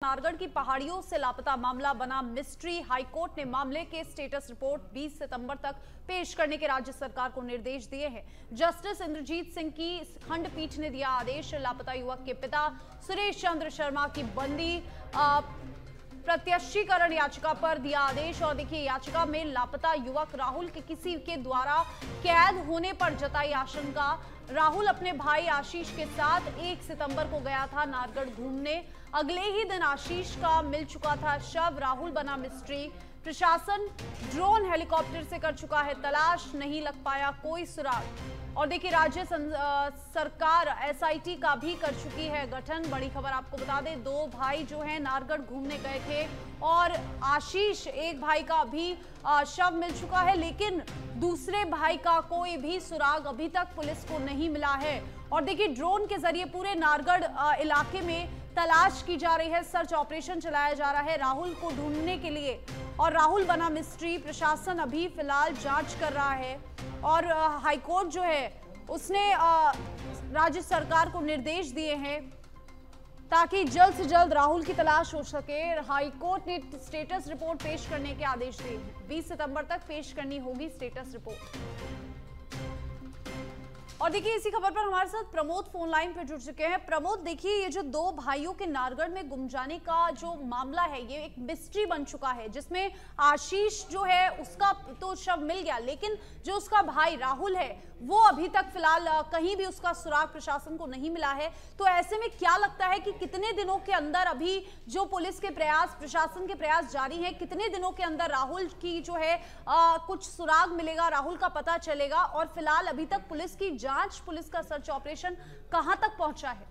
नारगढ़ की पहाड़ियों से लापता मामला बना मिस्ट्री। हाईकोर्ट ने मामले के स्टेटस रिपोर्ट 20 सितंबर तक पेश करने के राज्य सरकार को निर्देश दिए हैं। जस्टिस इंद्रजीत सिंह की खंडपीठ ने दिया आदेश। लापता युवक के पिता सुरेश चंद्र शर्मा की बंदी प्रत्याशीकरण याचिका पर दिया आदेश। और देखिए, याचिका में लापता युवक राहुल के किसी के द्वारा कैद होने पर जताई आशंका। राहुल अपने भाई आशीष के साथ 1 सितंबर को गया था नारगढ़ घूमने। अगले ही दिन आशीष का मिल चुका था शव। राहुल बना मिस्ट्री। प्रशासन ड्रोन हेलीकॉप्टर से कर चुका है तलाश, नहीं लग पाया कोई सुराग। और देखिए, राज्य सरकार एसआईटी का भी कर चुकी है गठन। बड़ी खबर आपको बता दें, 2 भाई जो हैं नारगढ़ घूमने गए थे और आशीष एक भाई का भी शव मिल चुका है, लेकिन दूसरे भाई का कोई भी सुराग अभी तक पुलिस को नहीं मिला है। और देखिए, ड्रोन के जरिए पूरे नारगढ़ इलाके में तलाश की जा रही है, सर्च ऑपरेशन चलाया जा रहा है राहुल को ढूंढने के लिए। और राहुल बना मिस्ट्री। प्रशासन अभी फिलहाल जांच कर रहा है और हाईकोर्ट जो है उसने राज्य सरकार को निर्देश दिए हैं ताकि जल्द से जल्द राहुल की तलाश हो सके। हाईकोर्ट ने स्टेटस रिपोर्ट पेश करने के आदेश दिए हैं। 20 सितंबर तक पेश करनी होगी स्टेटस रिपोर्ट। और देखिए, इसी खबर पर हमारे साथ प्रमोद फोन लाइन पर जुड़ चुके हैं। प्रमोद, देखिए, ये जो 2 भाइयों के नारगढ़ में गुम जाने का जो मामला है, ये एक मिस्ट्री बन चुका है, जिसमें आशीष जो है उसका तो शव मिल गया, लेकिन जो उसका भाई राहुल है वो अभी तक फिलहाल कहीं भी उसका सुराग प्रशासन को नहीं मिला है। तो ऐसे में क्या लगता है कि कितने दिनों के अंदर अभी जो पुलिस के प्रयास, प्रशासन के प्रयास जारी हैं, कितने दिनों के अंदर राहुल की जो है कुछ सुराग मिलेगा, राहुल का पता चलेगा? और फिलहाल अभी तक पुलिस की जांच, पुलिस का सर्च ऑपरेशन कहां तक पहुंचा है?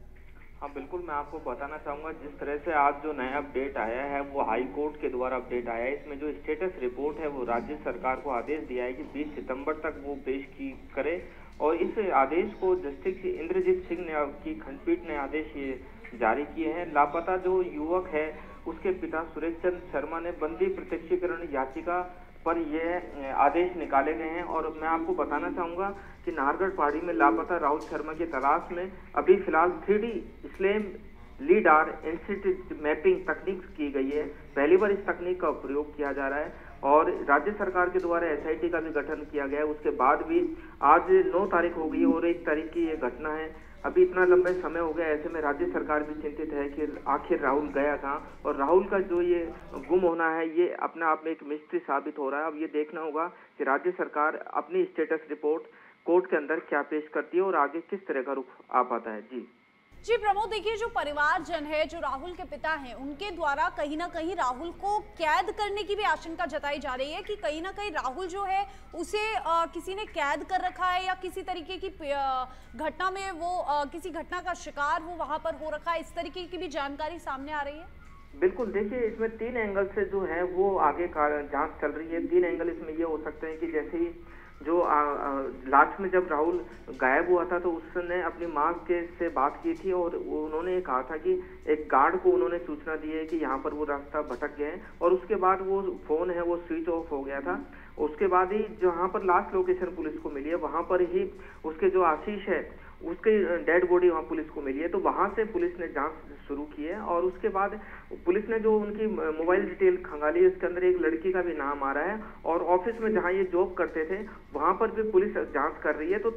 हाँ बिल्कुल, मैं आपको बताना चाहूँगा, जिस तरह से आज जो नया अपडेट आया है वो हाई कोर्ट के द्वारा अपडेट आया है। इसमें जो स्टेटस रिपोर्ट है वो राज्य सरकार को आदेश दिया है कि 20 सितंबर तक वो पेश करे। और इस आदेश को जस्टिस इंद्रजीत सिंह की खंडपीठ ने आदेश ये जारी किए हैं। लापता जो युवक है उसके पिता सुरेश चंद्र शर्मा ने बंदी प्रत्यक्षीकरण याचिका पर यह आदेश निकाले गए हैं। और मैं आपको बताना चाहूँगा कि नारगढ़ पहाड़ी में लापता राहुल शर्मा की तलाश में अभी फिलहाल 3D स्लैम लीडार इंस्टीट्यूट मैपिंग तकनीक की गई है। पहली बार इस तकनीक का प्रयोग किया जा रहा है और राज्य सरकार के द्वारा एसआईटी का भी गठन किया गया है। उसके बाद भी आज 9 तारीख हो गई और 1 तारीख की ये घटना है। अभी इतना लंबे समय हो गया, ऐसे में राज्य सरकार भी चिंतित है कि आखिर राहुल गया कहाँ। और राहुल का जो ये गुम होना है ये अपने आप में एक मिस्ट्री साबित हो रहा है। अब ये देखना होगा कि राज्य सरकार अपनी स्टेटस रिपोर्ट कोर्ट के अंदर क्या पेश करती है और आगे किस तरह का रुख आ पाता है। जी प्रमोद, देखिए, जो परिवारजन है, जो राहुल के पिता हैं, उनके द्वारा कहीं ना कहीं राहुल को कैद करने की भी आशंका जताई जा रही है कि कहीं ना कहीं राहुल जो है उसे किसी ने कैद कर रखा है या किसी तरीके की घटना में वो किसी घटना का शिकार वो वहां पर हो रखा है। इस तरीके की भी जानकारी सामने आ रही है। बिल्कुल, देखिए, इसमें 3 एंगल से जो है वो आगे जांच चल रही है। 3 एंगल इसमें ये हो सकते हैं कि जैसे ही जो लास्ट में जब राहुल गायब हुआ था तो उसने अपनी माँ से बात की थी और उन्होंने कहा था कि एक गार्ड को उन्होंने सूचना दी है कि यहाँ पर वो रास्ता भटक गए हैं। और उसके बाद वो फोन है वो स्विच ऑफ हो गया था। उसके बाद ही जहाँ पर लास्ट लोकेशन पुलिस को मिली है वहाँ पर ही उसके जो आशीष है उसके डेड बॉडी वहाँ पुलिस को मिली है। तो वहाँ से पुलिस ने जांच शुरू की है और उसके बाद पुलिस ने जो उनकी मोबाइल डिटेल खंगाली है उसके अंदर एक लड़की का भी नाम आ रहा है और ऑफिस में जहाँ ये जॉब करते थे वहाँ पर भी पुलिस जांच कर रही है। तो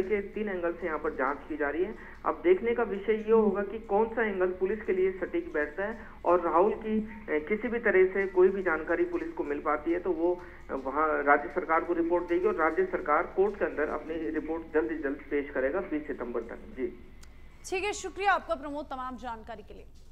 3 एंगल से यहाँ पर जांच की जा रही है। अब देखने का विषय ये होगा कि कौन सा एंगल पुलिस के लिए सटीक बैठता है और राहुल की किसी भी तरह से कोई भी जानकारी पुलिस को मिल पाती है तो वो वहाँ राज्य सरकार को रिपोर्ट देगी और राज्य सरकार कोर्ट के अंदर अपनी रिपोर्ट जल्द से जल्द पेश करेगा 20 सितंबर तक। जी ठीक है, शुक्रिया आपका प्रमोद तमाम जानकारी के लिए।